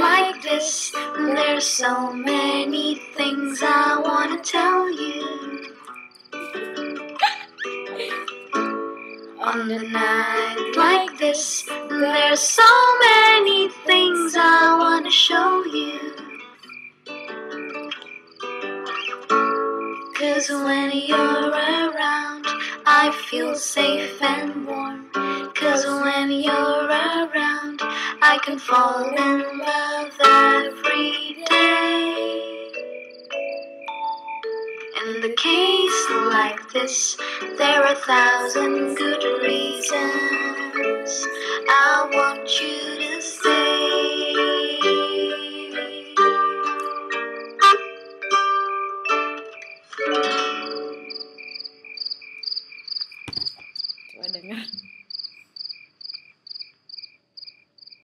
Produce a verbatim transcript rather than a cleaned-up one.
like this, there's so many things I wanna tell you. On a night like this, there's so many things I wanna show you. 'Cause when you're around, I feel safe and warm. 'Cause when you're around, I can fall in love every day. In the case like this, there are a thousand good reasons I want you to stay. Coba dengar.